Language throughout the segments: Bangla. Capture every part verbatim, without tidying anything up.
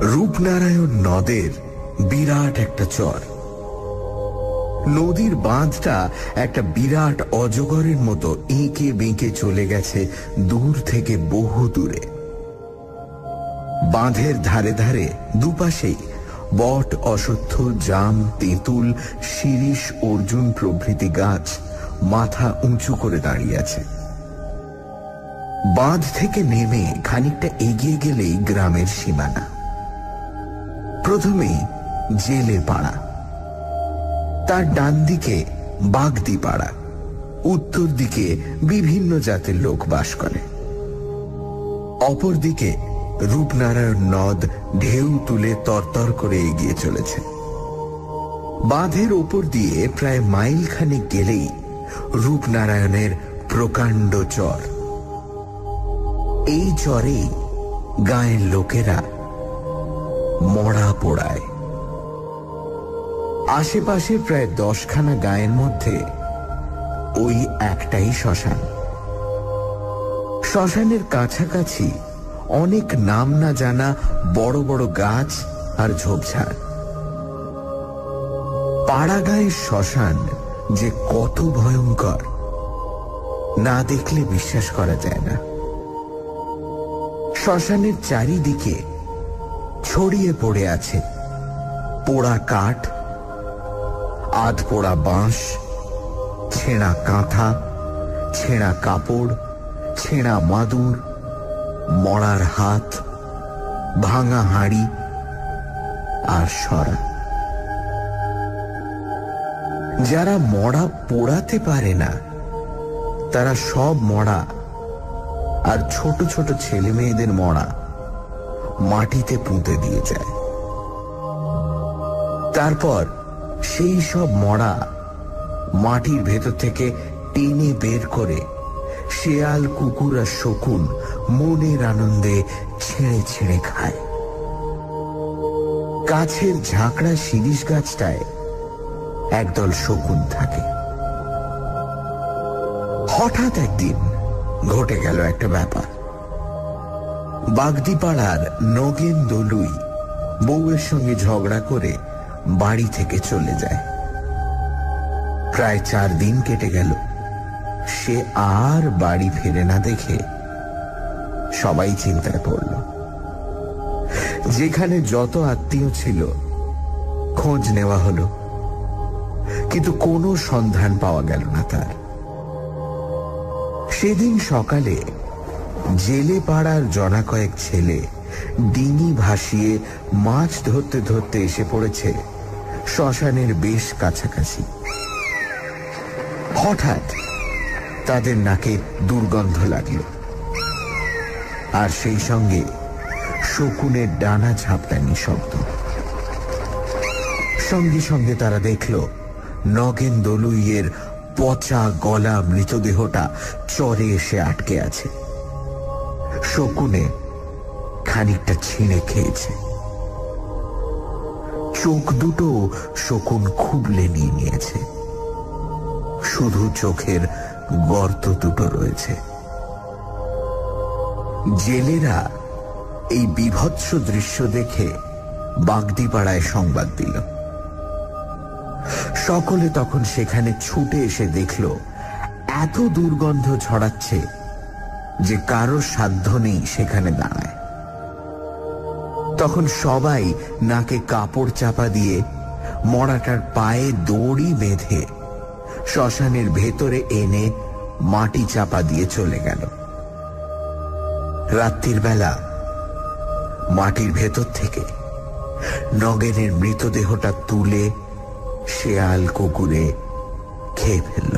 রূপনারায়ণ নদের বিরাট একটা চর। নদীর বাঁধটা একটা বিরাট অজগরের মতো এঁকে বেঁকে চলে গেছে দূর থেকে বহু দূরে। বাঁধের ধারে ধারে দুপাশেই বট, অশ্বত্থ, জাম, তেঁতুল, শিরীষ, অর্জুন প্রভৃতি গাছ মাথা উঁচু করে দাঁড়িয়ে আছে। বাঁধ থেকে নেমে খানিকটা এগিয়ে গেলেই গ্রামের সীমানা। প্রথমেই জেলে পাড়া, তার ডান দিকে বাগদি পাড়া, উত্তর দিকে বিভিন্ন জাতের লোক বাস করে। অপরদিকে রূপনারায়ণ নদ ঢেউ তুলে তরতর করে এগিয়ে চলেছে। বাঁধের ওপর দিয়ে প্রায় মাইল খানেক গেলেই রূপনারায়ণের প্রকাণ্ড চর। এই চরেই গাঁয়ের লোকেরা মরা পোড়ায়। আশেপাশে প্রায় দশখানা গাঁয়ের মধ্যে ওই একটাই শ্মশান। শ্মশানের কাছাকাছি অনেক নাম না জানা বড় বড় গাছ আর ঝোপঝাড়। পাড়া গাঁয়ের শ্মশান যে কত ভয়ঙ্কর, না দেখলে বিশ্বাস করা যায় না। শ্মশানের চারিদিকে ছড়িয়ে পড়ে আছে পোড়া কাঠ, আধ পোড়া বাঁশ, ছেঁড়া কাঁথা, ছেঁড়া কাপড়, ছেঁড়া মাদুর, মরার হাত, ভাঙা হাঁড়ি আর সরা। যারা মরা পোড়াতে পারে না তারা সব মরা আর ছোট ছোট ছেলে মেয়েদের মরা মাটিতে পুঁতে দিয়ে যায়। তারপর সেই সব মরা মাটির ভেতর থেকে টেনে বের করে শেয়াল, কুকুর আর শকুন মনের আনন্দে ছেড়ে ছেড়ে খায়। গাছের ঝাঁকড়া শিরীষ গাছটায় একদল শকুন থাকে। হঠাৎ একদিন ঘটে গেল একটা ব্যাপার। বাগদিপাড়ার নগেন দলুই বউয়ের সঙ্গে ঝগড়া করে বাড়ি থেকে চলে যায়। প্রায় চার দিন কেটে গেল, সে আর বাড়ি ফেরে না দেখে সবাই চিন্তায় পড়ল। যেখানে যত আত্মীয় ছিল খোঁজ নেওয়া হলো, কিন্তু কোনো সন্ধান পাওয়া গেল না তার। সেদিন সকালে জেলে পাড়ার জনা কয়েক ছেলে ডিঙি ভাসিয়ে মাছ ধরতে ধরতে এসে পড়েছে শ্মশানের বেশ কাছাকাছি। হঠাৎ তাদের নাকে দুর্গন্ধ লাগল, আর সেই সঙ্গে শকুনের ডানা ঝাপটানি শব্দ। সঙ্গে সঙ্গে তারা দেখল নগেন দলুইয়ের পচা গলা মৃতদেহটা চরে এসে আটকে আছে। শকুনে খানিকটা ছিঁড়ে খেয়েছে। চোখ দুটো শকুন খুবলে নিয়ে নিয়েছে, শুধু চোখের গর্ত দুটো রয়েছে। জেলেরা এই বীভৎস দৃশ্য দেখে বাগদিপাড়ায় সংবাদ দিল। সকলে তখন সেখানে ছুটে এসে দেখল এত দুর্গন্ধ ছড়াচ্ছে যে কারো সাধ্য নেই সেখানে দাঁড়ায়। তখন সবাই নাকে কাপড় চাপা দিয়ে মরাটার পায়ে দড়ি বেঁধে শ্মশানের ভেতরে এনে মাটি চাপা দিয়ে চলে গেল। রাত্রির বেলা মাটির ভেতর থেকে নগেনের মৃতদেহটা তুলে শেয়াল, কুকুরে খেয়ে ফেলল।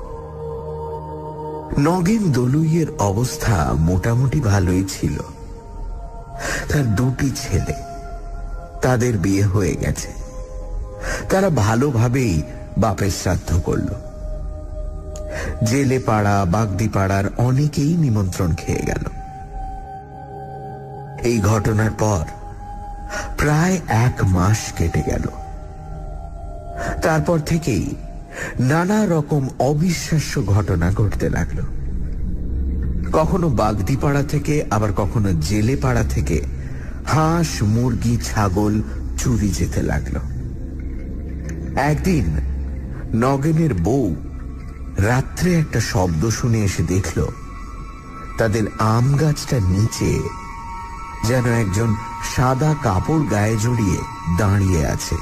নগেন দলুইয়ের অবস্থা মোটামুটি ভালোই ছিল। তার দুটি ছেলে, তাদের বিয়ে হয়ে গেছে। তারা ভালোভাবেই বাপের শ্রাদ্ধ করল। জেলে পাড়া, বাগদি পাড়ার অনেকেই নিমন্ত্রণ খেয়ে গেল। এই ঘটনার পর প্রায় এক মাস কেটে গেল। তারপর থেকেই নানা রকম অবিশ্বাস্য ঘটনা ঘটতে লাগলো। কখনো বাগদিপাড়া থেকে, আবার কখনো জেলে পাড়া থেকে হাঁস, মুরগি, ছাগল চুরি যেতে লাগলো। একদিন নগেনের বউ রাত্রে একটা শব্দ শুনে এসে দেখল তাদের আম গাছটার নিচে যেন একজন সাদা কাপড় গায়ে জড়িয়ে দাঁড়িয়ে আছে।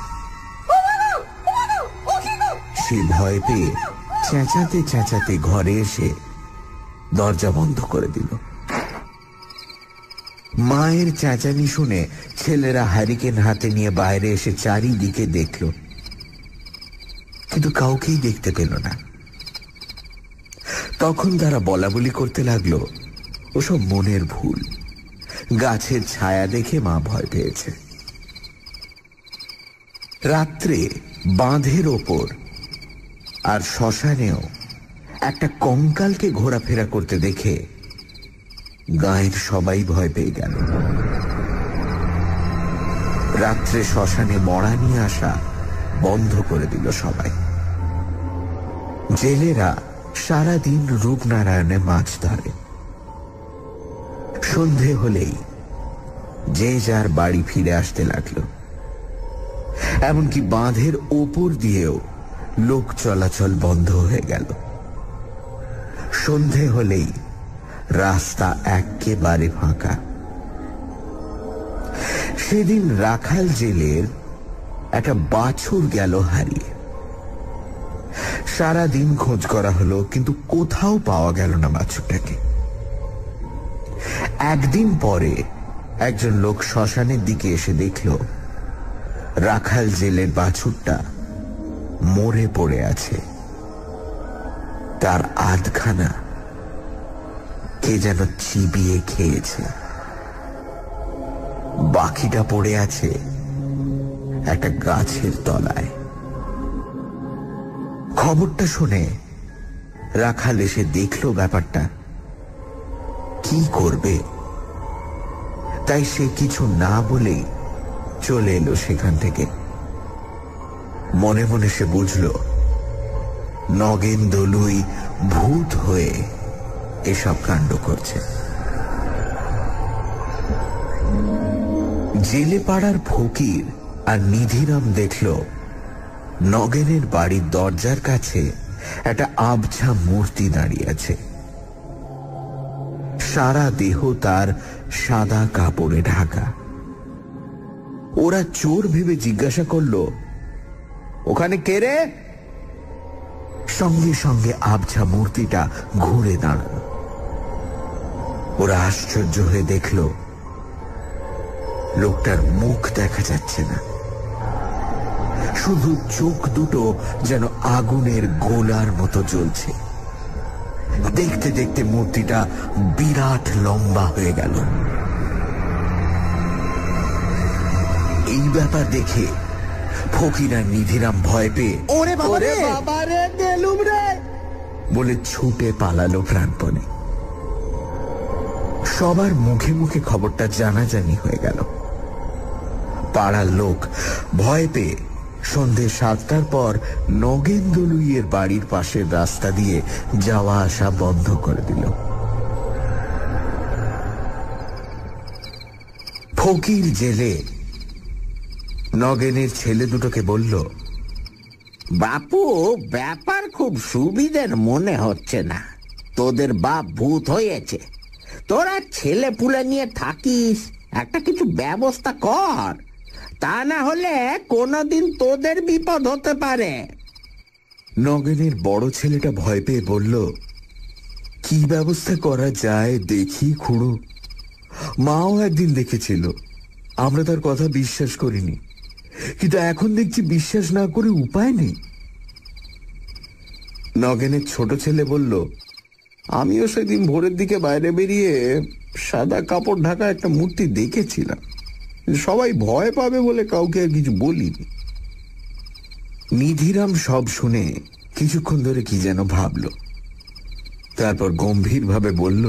সে ভয় পেয়ে চেঁচাতে চেঁচাতে ঘরে এসে দরজা বন্ধ করে দিল। মায়ের চেঁচানি শুনে ছেলেরা হ্যারিকেন হাতে নিয়ে বাইরে এসে চারিদিকে দেখল, কিন্তু কাউকেই দেখতে পেল না। তখন তারা বলা বলি করতে লাগলো ওসব মনের ভুল, গাছের ছায়া দেখে মা ভয় পেয়েছে। রাত্রে বাঁধের ওপর আর শ্মশানেও একটা কঙ্কালকে ঘোরাফেরা করতে দেখে গাঁয়ের সবাই ভয় পেয়ে গেল। রাত্রে শ্মশানে মরা নিয়ে আসা বন্ধ করে দিল সবাই। জেলেরা সারাদিন রূপনারায়ণে মাছ ধরে। সন্ধে হলেই যে যার বাড়ি ফিরে আসতে লাগলো। এমনকি বাঁধের ওপর দিয়েও লোক চলাচল বন্ধ হয়ে গেল। সন্ধে হলেই রাস্তা একেবারে ফাঁকা। সেদিন রাখাল জেলের একটা বাছুর গেল হারিয়ে। সারাদিন খোঁজ করা হলো, কিন্তু কোথাও পাওয়া গেল না বাছুরটাকে। একদিন পরে একজন লোক শ্মশানের দিকে এসে দেখল রাখাল জেলের বাছুরটা মরে পড়ে আছে। তার আধখানা কে যেন চিবিয়ে খেয়েছে, বাকিটা পড়ে আছে একটা গাছের তলায়। খবরটা শুনে রাখাল এসে দেখল ব্যাপারটা, কি করবে তাই সে কিছু না বলেই চলে এলো সেখান থেকে। মনে মনে সে বুঝল নগেন দলুই ভূত হয়ে এসব কাণ্ড করছে। জেলে পাড়ার ফকির আর নিধিরাম দেখল নগেনের বাড়ির দরজার কাছে একটা আবছা মূর্তি দাঁড়িয়ে আছে। সারা দেহ তার সাদা কাপড়ে ঢাকা। ওরা চোর ভেবে জিজ্ঞাসা করল, ওখানে কে রে? সঙ্গে সঙ্গে আবছা মূর্তিটা ঘুরে দাঁড়াল। ওরা আশ্চর্য হয়ে দেখল লোকটার মুখ দেখা যাচ্ছে না, শুধু চোখ দুটো যেন আগুনের গোলার মতো জ্বলছে। দেখতে দেখতে মূর্তিটা বিরাট লম্বা হয়ে গেল। এই ব্যাপার দেখে ফকির আর নিধিরাম ভয় পেয়ে ওরে বাবা রে গেলুম রে বলে ছুটে পালালো প্রাণপণে। সবার মুখে মুখে খবরটা জানাজানি হয়ে গেল। পাড়ার লোক ভয় পেয়ে সন্ধে সাতটার পর নগেন দলুইয়ের বাড়ির পাশের রাস্তা দিয়ে যাওয়া আসা বন্ধ করে দিল। ফকির জেলে নগেনের ছেলে দুটোকে বলল, বাপু, ব্যাপার খুব সুবিধের মনে হচ্ছে না। তোদের বাপ ভূত হয়েছে, তোরা ছেলে পুলে নিয়ে থাকিস, একটা কিছু ব্যবস্থা কর, তা না হলে কোনোদিন তোদের বিপদ হতে পারে। নগেনের বড় ছেলেটা ভয় পেয়ে বলল, কি ব্যবস্থা করা যায় দেখি খুড়ো। মাও একদিন দেখেছিল, আমরা তার কথা বিশ্বাস করিনি, কিন্তু এখন দেখছি বিশ্বাস না করে উপায় নেই। নগেনের ছোট ছেলে বলল, আমিও সেদিন ভোরের দিকে বাইরে বেরিয়ে সাদা কাপড় ঢাকা একটা মূর্তি দেখেছিলাম, সবাই ভয় পাবে বলে কাউকে আর কিছু বলিনি। নিধিরাম সব শুনে কিছুক্ষণ ধরে কি যেন ভাবল, তারপর গম্ভীর ভাবে বলল,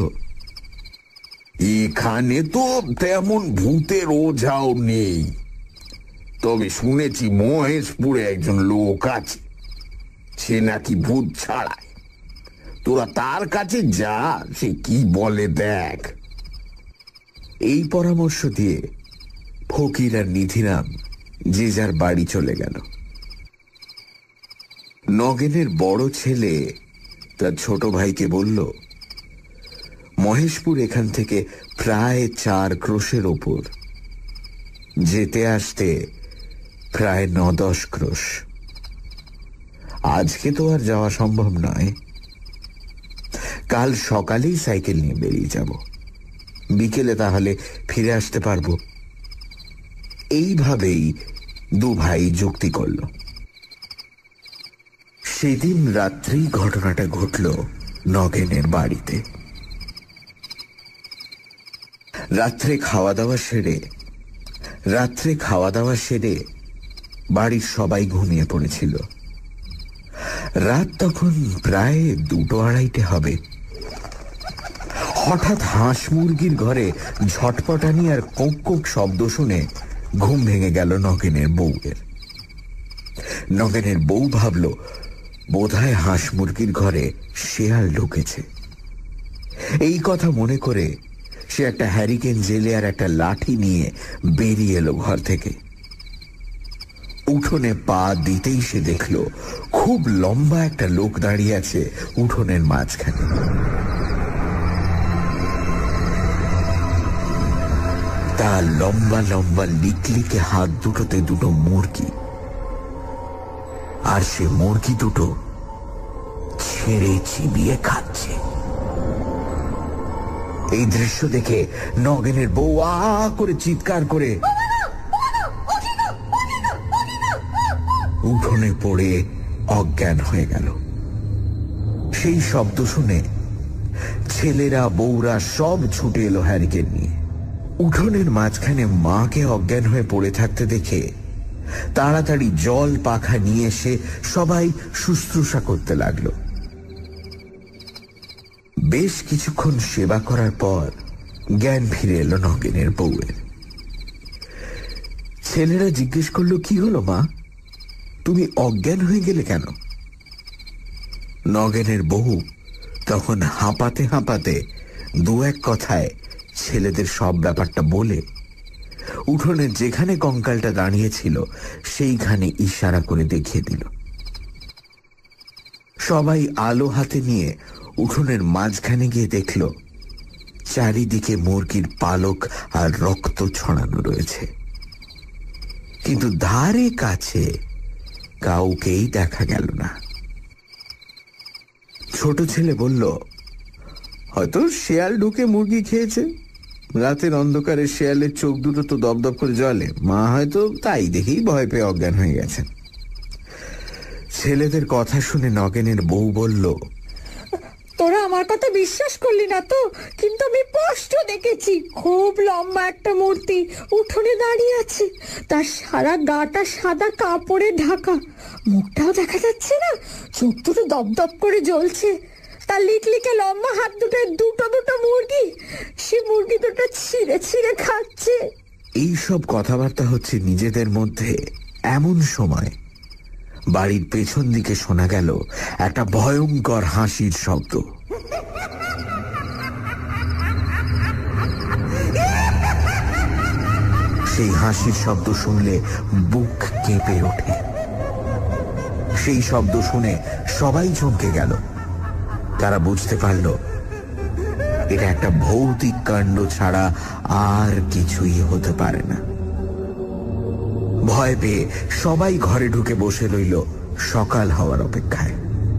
এখানে তো তেমন ভূতের ওঝাও নেই, তবে শুনেছি মহেশপুরে একজন লোক আছে, সে নাকি ভূত ছাড়ায়। তোরা তার কাছে যা, সে কি বলে দেখ। এই পরামর্শ দিয়ে ফকির আর নিধিরাম যে যার বাড়ি চলে গেল। নগেনের বড় ছেলে তার ছোট ভাইকে বলল, মহেশপুর এখান থেকে প্রায় চার ক্রোশের ওপর, যেতে আসতে প্রায় ন দশ ক্রোশ। আজকে তো আর যাওয়া সম্ভব নয়, কাল সকালেই সাইকেল নিয়ে বেরিয়ে যাব, বিকেলে তাহলে ফিরে আসতে পারবো। এইভাবেই দু ভাই যুক্তি করল। সেদিন রাত্রেই ঘটনাটা ঘটল নগেনের বাড়িতে। রাত্রে খাওয়া দাওয়া সেরে রাত্রে খাওয়া দাওয়া সেরে বাড়ির সবাই ঘুমিয়ে পড়েছিল। রাত তখন প্রায় দুটো আড়াইটে হবে। হঠাৎ হাঁস মুরগির ঘরে ঝটপটানি আর কোঁক কোঁক শব্দ শুনে ঘুম ভেঙে গেল নগেনের বউয়ের। নগেনের বউ ভাবল বোধহয় হাঁস মুরগির ঘরে শেয়াল ঢুকেছে। এই কথা মনে করে সে একটা হ্যারিকেন জেলে আর একটা লাঠি নিয়ে বেরিয়ে এলো ঘর থেকে। উঠোনে পা দিতেই সে দেখল খুব লম্বা একটা লোক দাঁড়িয়ে আছে উঠোনের মাঝখানে। তার লম্বা লম্বা লিকলিকে হাত দুটোতে দুটো মুরগি, আর সে মুরগি দুটো ছেড়ে চিবিয়ে খাচ্ছে। এই দৃশ্য দেখে নগেনের বউ আ করে চিৎকার করে উঠোনে পড়ে অজ্ঞান হয়ে গেল। সেই শব্দ শুনে ছেলেরা বউরা সব ছুটে এলো হ্যারিকেন নিয়ে। উঠোনের মাঝখানে মাকে অজ্ঞান হয়ে পড়ে থাকতে দেখে তাড়াতাড়ি জল পাখা নিয়ে এসে সবাই শুশ্রূষা করতে লাগলো। বেশ কিছুক্ষণ সেবা করার পর জ্ঞান ফিরে এলো নগেনের বউয়ের। ছেলেরা জিজ্ঞেস করলো, কি হলো মা, তুমি অজ্ঞান হয়ে গেলে কেন? নগেনের বউ তখন হাঁপাতে হাঁপাতে দু এক কথায় ছেলেদের সব ব্যাপারটা বলে উঠোনের যেখানে কঙ্কালটা দাঁড়িয়েছিল সেইখানে ইশারা করে দেখিয়ে দিল। সবাই আলো হাতে নিয়ে উঠোনের মাঝখানে গিয়ে দেখল চারিদিকে মুরগির পালক আর রক্ত ছড়ানো রয়েছে, কিন্তু ধারে কাছে কাউকেই দেখা গেল না। ছোট ছেলে বলল, হয়তো শেয়াল ঢুকে মুরগি খেয়েছে। রাতের অন্ধকারে শেয়ালের চোখ দুটো তো দপদপ করে জ্বলে, মা হয়তো তাই দেখেই ভয় পেয়ে অজ্ঞান হয়ে গেছেন। ছেলেদের কথা শুনে নগেনের বউ বলল, তোরা আমার কথা বিশ্বাস করলি না তো, কিন্তু আমি স্পষ্ট দেখেছি খুব লম্বা একটা মূর্তি উঠোনে দাঁড়িয়ে আছে। তার সারা গাটা সাদা কাপড়ে ঢাকা, মুখটাও দেখা যাচ্ছে না, চোখ দুটো দপদপ করে জ্বলছে। তার লিকলিকে লম্বা হাত দুটোয় দুটো দুটো মুরগি, সে মুরগি দুটো ছিঁড়ে ছিঁড়ে খাচ্ছে। এইসব কথাবার্তা হচ্ছে নিজেদের মধ্যে। এমন সময় বাড়ির পেছন দিকে শোনা গেল একটা ভয়ঙ্কর হাসির শব্দ। সেই হাসির শব্দ শুনলে বুক কেঁপে ওঠে। সেই শব্দ শুনে সবাই চমকে গেল। তারা বুঝতে পারল এটা একটা ভৌতিক কাণ্ড ছাড়া আর কিছুই হতে পারে না। ভয় পেয়ে সবাই ঘরে ঢুকে বসে রইল সকাল হওয়ার অপেক্ষায়।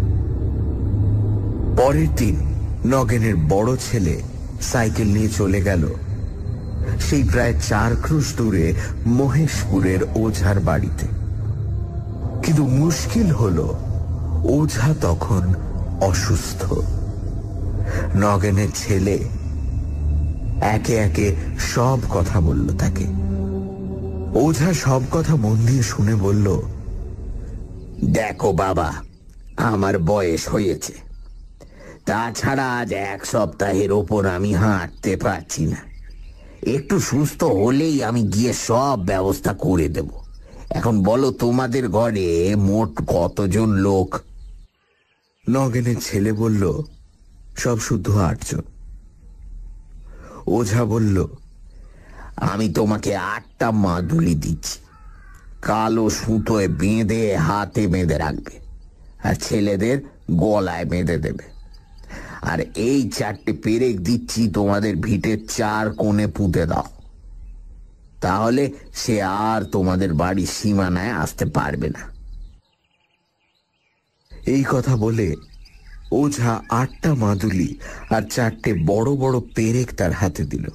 পরের দিন নগেনের বড় ছেলে সাইকেল নিয়ে চলে গেল সেই প্রায় চার ক্রোশ দূরে মহেশপুরের ওঝার বাড়িতে। কিন্তু মুশকিল হলো ওঝা তখন অসুস্থ। নগেনের ছেলে একে একে সব কথা বলল তাকে। ওঝা সব কথা মন দিয়ে শুনে বলল, দেখো বাবা, আমার বয়স হয়েছে, তাছাড়া আজ এক সপ্তাহের ওপর আমি হাঁটতে পারছি না। একটু সুস্থ হলেই আমি গিয়ে সব ব্যবস্থা করে দেব। এখন বলো, তোমাদের ঘরে মোট কতজন লোক? নগেনের ছেলে বলল, সব শুদ্ধ আটজন। ওঝা বলল, আমি তোমাকে আটটা মাদুলি দিচ্ছি। কালো সুতোয় বেঁধে হাতে বেঁধে রাখবে, আর ছেলেদের গলায় বেঁধে দেবে। আর এই চারটে পেরেক দিচ্ছি, তোমাদের ভিটের চার কোণে পুঁতে দাও, তাহলে সে আর তোমাদের বাড়ির সীমানায় আসতে পারবে না। এই কথা বলে ওঝা আটটা মাদুলি আর চারটে বড় বড় পেরেক তার হাতে দিল।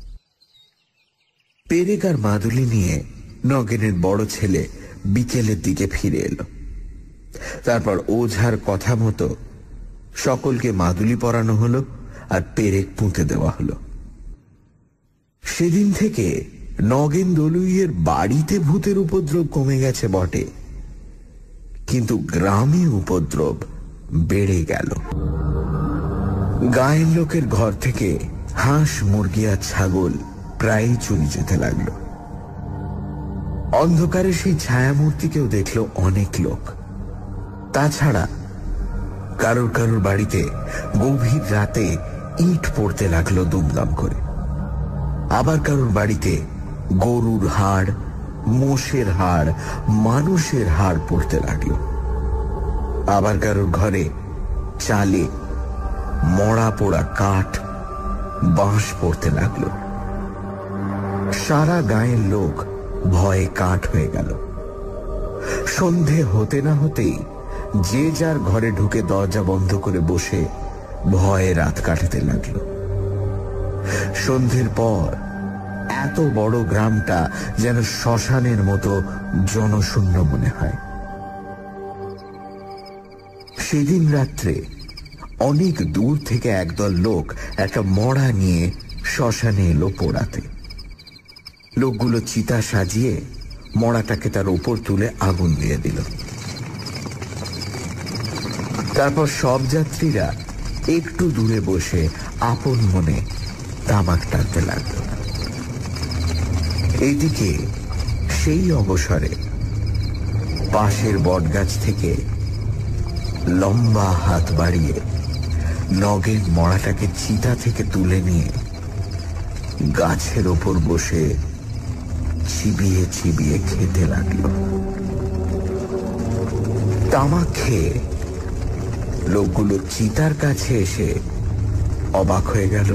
পেরেক আর মাদুলি নিয়ে নগেনের বড় ছেলে বিকেলের দিকে ফিরে এলো। তারপর ওঝার কথা মতো সকলকে মাদুলি পরানো হলো আর পেরেক পুঁতে দেওয়া হলো। সেদিন থেকে নগেন দলুইয়ের বাড়িতে ভূতের উপদ্রব কমে গেছে বটে, কিন্তু গ্রামে উপদ্রব বেড়ে গেল। গায়ের লোকের ঘর থেকে হাঁস, মুরগি আর ছাগল প্রায়ই চুরি যেতে লাগলো। অন্ধকারে সেই ছায়ামূর্তিকেও দেখলো অনেক লোক। তাছাড়া কারোর কারোর বাড়িতে গভীর রাতে ইট পড়তে লাগলো দুমদাম করে। আবার কারোর বাড়িতে গরুর হাড়, মোষের হাড়, মানুষের হাড় পড়তে লাগলো। আবার কারোর ঘরে চালে মরা পোড়া কাঠ, বাঁশ পড়তে লাগলো। সারা গায়ের লোক ভয়ে কাঠ হয়ে গেল। সন্ধে হতে না হতেই যে যার ঘরে ঢুকে দরজা বন্ধ করে বসে ভয়ে রাত কাটাতে লাগলো। সন্ধ্যের পর এত বড় গ্রামটা যেন শ্মশানের মতো জনশূন্য মনে হয়। সেদিন রাত্রে অনেক দূর থেকে একদল লোক একটা মড়া নিয়ে শ্মশানে এলো পোড়াতে। লোকগুলো চিতা সাজিয়ে মড়াটাকে তার উপর তুলে আগুন দিয়ে দিল। তারপর সব যাত্রীরা একটু দূরে বসে আপন মনে তামাক টানতে লাগল। এইদিকে সেই অবসরে পাশের বটগাছ থেকে লম্বা হাত বাড়িয়ে নগেন মড়াটাকে চিতা থেকে তুলে নিয়ে গাছের ওপর বসে চিবিয়ে চিবিয়ে খেতে লাগল। তামাক খেয়ে লোকগুলো চিতার কাছে এসে অবাক হয়ে গেল।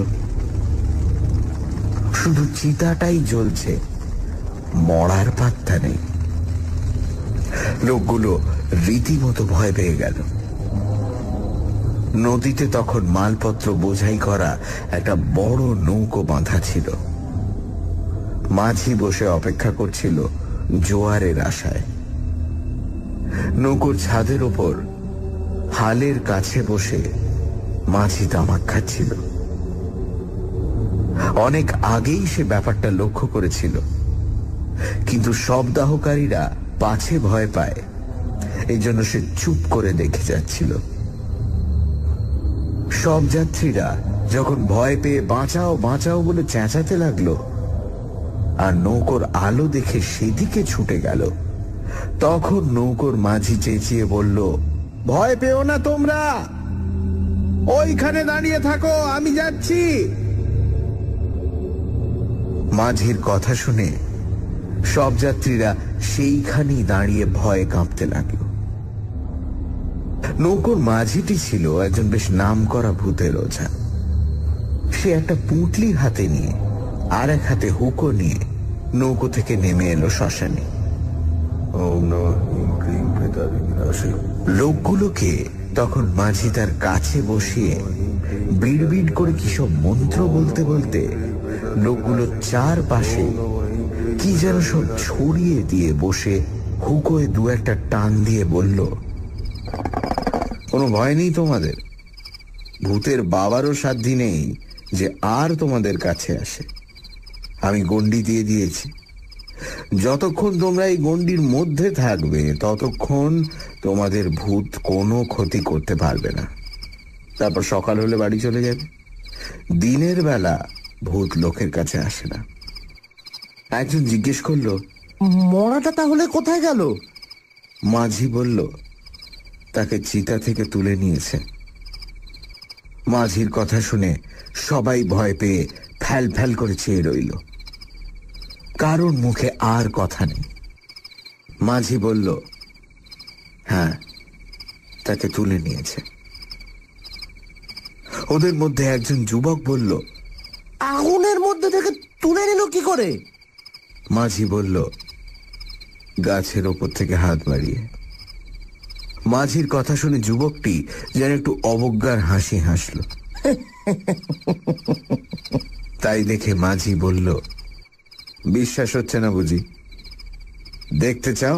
শুধু চিতাটাই জ্বলছে, মরার পাত্তা নেই। লোকগুলো রীতিমতো ভয় পেয়ে গেল। নদীতে তখন মালপত্র বোঝাই করা একটা বড় নৌকো বাঁধা ছিল। মাঝি বসে অপেক্ষা করছিল জোয়ারের আশায়। নৌকোর ছাদের ওপর হালের কাছে বসে মাঝি তামাক খাচ্ছিল। অনেক আগেই সে ব্যাপারটা লক্ষ্য করেছিল, কিন্তু শবদাহকারীরা পাছে ভয় পায়, এই জন্য সে চুপ করে দেখে যাচ্ছিল। সব যাত্রীরা যখন ভয় পেয়ে বাঁচাও বাঁচাও বলে চেঁচাতে লাগলো আর নৌকোর আলো দেখে সেদিকে ছুটে গেল, তখন নৌকোর মাঝি চেঁচিয়ে বলল, ভয় পেও না তোমরা, ওইখানে দাঁড়িয়ে থাকো, আমি যাচ্ছি। মাঝির কথা শুনে সব যাত্রীরা সেইখানেই দাঁড়িয়ে ভয়ে কাঁপতে লাগল। নৌকোর মাঝিটি ছিল একজন বেশ নামকরা ভূতের ওঝা। সে একটা পুঁটলি হাতে নিয়ে আর এক হাতে হুকো নিয়ে নৌকো থেকে নেমে এলো শ্মশানে। লোকগুলোকে তখন মাঝি তার কাছে বসিয়ে বিড় বিড় করে কিসব মন্ত্র বলতে বলতে লোকগুলো চারপাশে কি যেন সব ছড়িয়ে দিয়ে বসে হুকোয় দু একটা টান দিয়ে বলল, কোনো ভয় নেই তোমাদের, ভূতের বাবারও সাধ্য নেই যে আর তোমাদের কাছে আসে। আমি গণ্ডি দিয়ে দিয়েছি, যতক্ষণ তোমরা এই গণ্ডির মধ্যে থাকবে ততক্ষণ তোমাদের ভূত কোনো ক্ষতি করতে পারবে না। তারপর সকাল হলে বাড়ি চলে যাবে। দিনের বেলা ভূত লোকের কাছে আসে না। একজন জিজ্ঞেস করলো, মরাটা তাহলে কোথায় গেল? মাঝি বলল, তাকে চিতা থেকে তুলে নিয়েছে। মাঝির কথা শুনে সবাই ভয় পেয়ে ফ্যাল ফ্যাল করে চেয়ে রইল। কারোর মুখে আর কথা নেই। মাঝি বলল, হ্যাঁ, তাকে তুলে নিয়েছে। ওদের মধ্যে একজন যুবক বলল, আগুনের মধ্যে থেকে তুলে নিল কি করে? মাঝি বলল, গাছের ওপর থেকে হাত বাড়িয়ে। মাঝির কথা শুনে যুবকটি যেন একটু অবজ্ঞার হাসি হাসল। তাই দেখে মাঝি বলল, বিশ্বাস হচ্ছে না বুঝি? দেখতে চাও?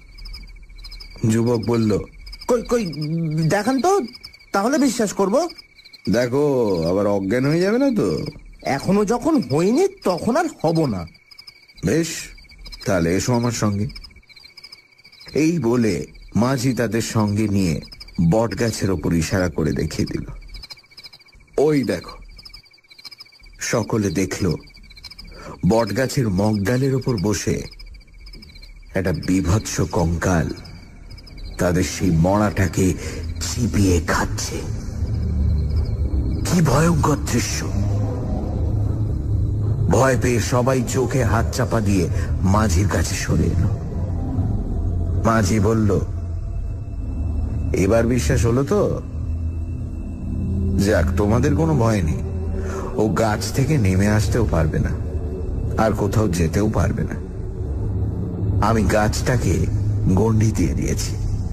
যুবক বলল, কই কই দেখান তো, তাহলে বিশ্বাস করব। দেখো, আবার অজ্ঞান হয়ে যাবে না তো? এখনো যখন হয়নি তখন আর হব না। বেশ, তাহলে এসো আমার সঙ্গে। এই বলে মাঝি তাদের সঙ্গে নিয়ে বট গাছের ওপর ইশারা করে দেখিয়ে দিল, ওই দেখো। সকলে দেখল বট গাছের মগডালের ওপর বসে একটা বিভৎস কঙ্কাল তাদের সেই মড়াটাকে চিবিয়ে খাচ্ছে। কি ভয়ঙ্কর দৃশ্য! ভয় পেয়ে সবাই চোখে হাত চাপা দিয়ে মাঝির কাছে সরে এলো। মাঝি বলল, এবার বিশ্বাস হলো তো? যাক, তোমাদের কোনো ভয় নেই। ও গাছ থেকে নেমে আসতেও পারবে না, আর কোথাও যেতেও পারবে না। আমি গাছটাকে গণ্ডি দিয়ে দিয়েছি।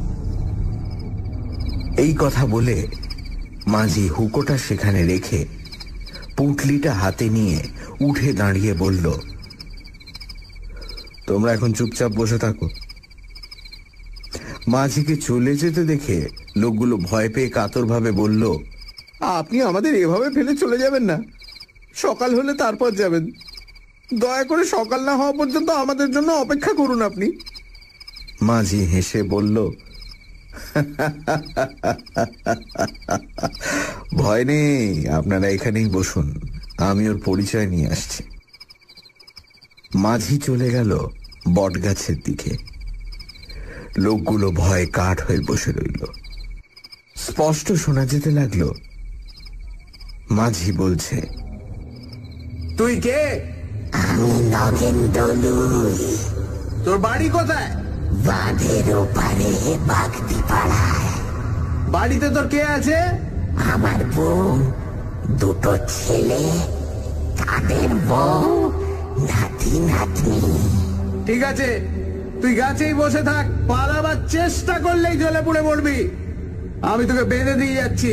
এই কথা বলে মাঝি হুকোটা সেখানে রেখে পুঁটলিটা হাতে নিয়ে উঠে দাঁড়িয়ে বলল, তোমরা এখন চুপচাপ বসে থাকো। মাঝিকে চলে যেতে দেখে লোকগুলো ভয় পেয়ে কাতরভাবে বলল, আপনি আমাদের এভাবে ফেলে চলে যাবেন না। সকাল হলে তারপর যাবেন। দয়া করে সকাল না হওয়া পর্যন্ত আমাদের জন্য অপেক্ষা করুন আপনি। মাঝি হেসে বলল, ভয় নেই, আপনারা এখানেই বসুন, আমি ওর পরিচয় নিয়ে আসছি। মাঝি চলে গেল বটগাছের দিকে। লোকগুলো ভয়ে কাঠ হয়ে বসে রইল। স্পষ্ট শোনা যেতে লাগলো, মাঝি বলছে, তুই কে? আমি নগেন দলুই। তোর বাড়ি কোথায়? বাঁধের ওপারে বাগদি পাড়ায়। বাড়িতে তোর কে আছে? আমার বউ, দুটো ছেলে, তাদের বউ, নাতি নাতনি। ঠিক আছে, তুই গাছেই বসে থাক। পালাবার চেষ্টা করলেই জলে পুড়ে মরবি। আমি তোকে বেঁধে দিয়ে যাচ্ছি।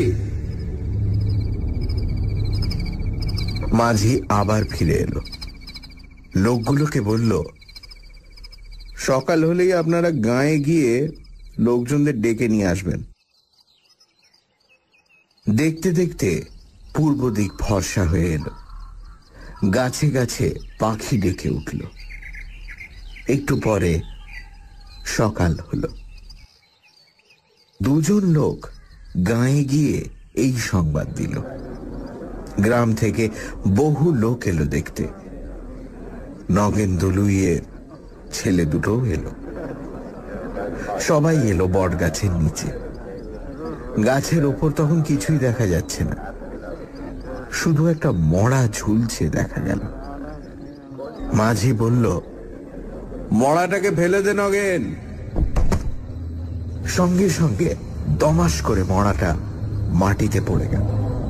মাঝি আবার ফিরে এলো। লোকগুলোকে বলল, সকাল হলেই আপনারা গাঁয়ে গিয়ে লোকজনদের ডেকে নিয়ে আসবেন। দেখতে দেখতে পূর্ব দিক ফর্সা হয়ে এলো। গাছে গাছে পাখি ডেকে উঠল। একটু পরে সকাল হলো। দুজন লোক গাঁয়ে গিয়ে এই সংবাদ দিল। গ্রাম থেকে বহু লোক এলো দেখতে। নগেন দলুইয়ের ছেলে দুটো এলো। সবাই এলো বট গাছের নিচে। গাছের ওপর তখন কিছুই দেখা যাচ্ছে না, শুধু একটা মড়া ঝুলছে দেখা গেল। মাঝি বলল, মড়াটাকে ফেলে দে নগেন। সঙ্গে সঙ্গে দমাস করে মড়াটা মাটিতে পড়ে গেল।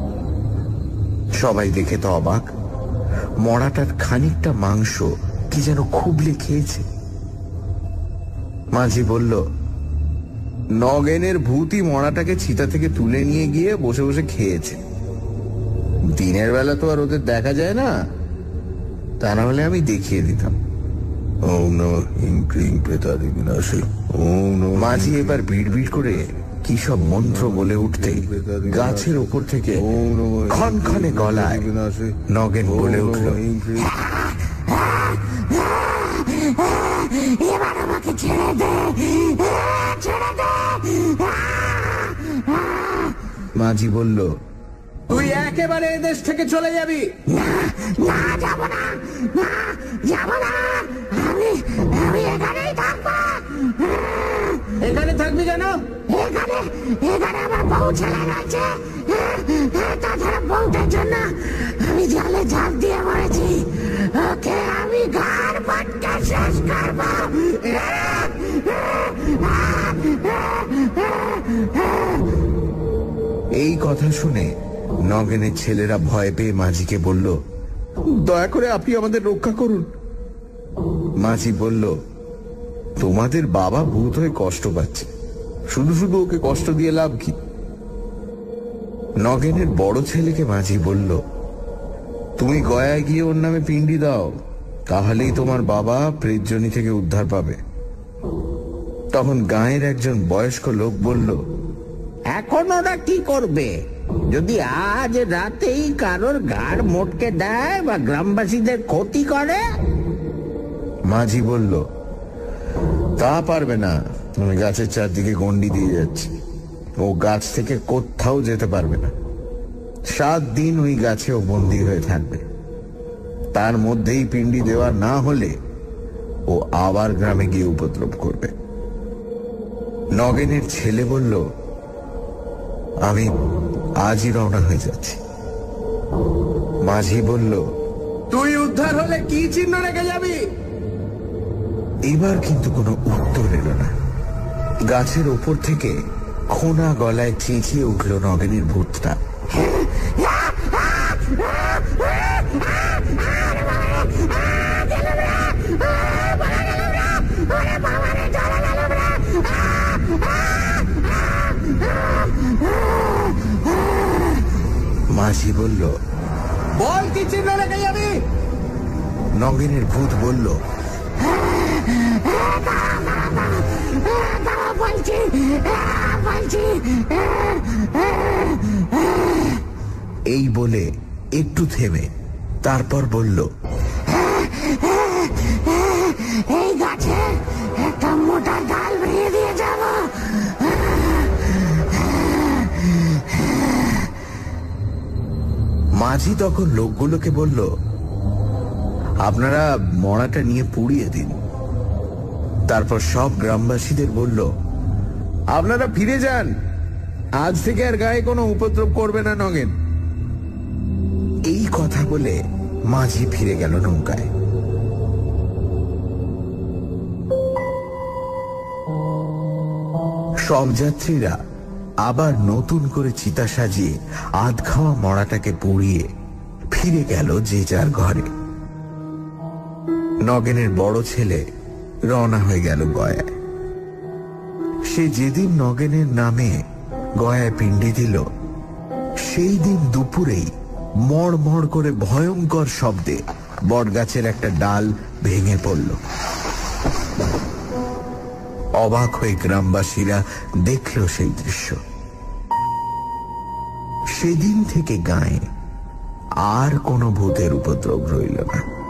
সবাই দেখে তো অবাক। মড়াটার খানিকটা মাংস কি যেন খুবলে খেয়েছে। মাঝি বলল, নগেনের ভূতই মড়াটাকে চিতা থেকে তুলে নিয়ে গিয়ে বসে বসে খেয়েছে। দিনের বেলা তো আর ওদের দেখা যায় না, তা না হলে আমি দেখিয়ে দিতাম। মাঝি এবার ভিড় ভিড় করে কি সব মন্ত্র বলে উঠতে গাছের ওপর থেকে ক্ষণক্ষণে গলায় নগেন বলে উঠল, এবার আমাকে ছেড়ে দে, ছেড়ে দে। মাঝি বলল, তুই একেবারে এদেশ থেকে চলে যাবি। না না, যাব না, না যাব না, আমি আমি এখানেই থাকবো। এখানে থাকবি কেন? এখানে এখানে আমার বউ ছেলে আছে, তাছাড়া বউটার জন্য আমি আমি জলে ঝাঁপ দিয়ে মরেছি, ওকে আমি ঘাড় পাটকে শেষ করব। এই কথা শুনে নগেনের ছেলেরা ভয় পেয়ে মাঝিকে বলল, দয়া করে আপনি আমাদের রক্ষা করুন। মাঝি বলল, তোমাদের বাবা ভূত হয়ে কষ্ট পাচ্ছে, শুধু শুধু ওকে কষ্ট দিয়ে লাভ কি? নগেনের বড় ছেলেকে মাঝি বলল, তুমি গয়ায় গিয়ে ওর নামে পিণ্ডি দাও, তাহলেই তোমার বাবা প্রেতজনি থেকে উদ্ধার পাবে। তখন গাঁয়ের একজন বয়স্ক লোক বলল, এখন ওরা কি করবে? যদি আজ রাতেই কারোর ঘাড় মোটকে দেয় বা গ্রামবাসীদের ক্ষতি করে? মাঝি বলল, তা পারবে না, আমি গাছের চারদিকে গন্ডি দিয়ে যাচ্ছি, ও গাছ থেকে কোথাও যেতে পারবে না। সাত দিন ওই গাছে ও বন্দী হয়ে থাকবে, তার মধ্যেই পিণ্ডি দেওয়া না হলে ও আবার গ্রামে গিয়ে উপদ্রব করবে। নগেনের ছেলে বলল, আমি আজই রওনা হয়ে যাচ্ছি। মাঝি বলল, তুই উদ্ধার হলে কি চিহ্ন রেখে যাবি? এবার কিন্তু কোনো উত্তর এলো না। গাছের ওপর থেকে খোনা গলায় চেঁচিয়ে উঠল নগেনের ভূতটা। মাঝি বলল, বল কি চিহ্ন রেখে যাবি? নগেনের ভূত বলল, এই বলে একটু থেমে তারপর বলল, এই গাছে একটা মোটা ডাল ভেঙে দিয়ে যাব। মাঝি তখন লোকগুলোকে বলল, আপনারা মড়াটা নিয়ে পুড়িয়ে দিন। তারপর সব গ্রামবাসীদের বলল, আপনারা ফিরে যান, আজ থেকে আর গায়ে কোনো উপদ্রব করবে না নগেন। এই কথা বলে মাঝি ফিরে গেল নৌকায়। সব যাত্রীরা আবার নতুন করে চিতা সাজিয়ে আধ খাওয়া মড়াটাকে পুড়িয়ে ফিরে গেল যে যার ঘরে। নগেনের বড় ছেলে রওনা হয়ে গেল গয়ায়। সে যেদিন নগেনের নামে গয়ায় পিণ্ডি দিল, সেই দিন দুপুরেই মড় মড় করে ভয়ঙ্কর শব্দে বটগাছের একটা ডাল ভেঙে পড়ল। অবাক হয়ে গ্রামবাসীরা দেখল সেই দৃশ্য। সেদিন থেকে গায়ে আর কোনো ভূতের উপদ্রব রইল না।